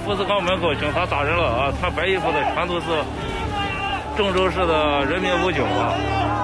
富士康门口警察打人了啊！穿白衣服的全都是郑州市的人民武警啊。